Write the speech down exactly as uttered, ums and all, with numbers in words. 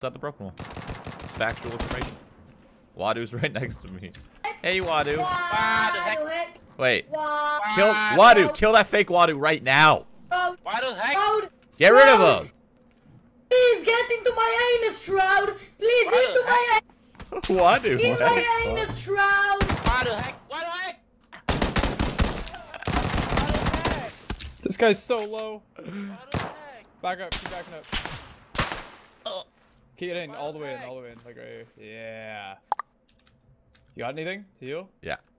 It's at the broken wall. It's factual information. Wadu's right next to me. Hey, Wadu. Wadu. Wait. Wadu. Kill Wadu. Kill that fake Wadu right now. Wadu, heck? Get rid of him. Please get into my anus, Shroud. Please Wadu, into my Wadu. in my anus, Shroud. Wadu, heck? Wadu, heck? This guy's so low. Wadu, heck? Back up, keep backing up. Keep it in, all the way in, all the way in, like right here. Yeah. You got anything to heal? Yeah.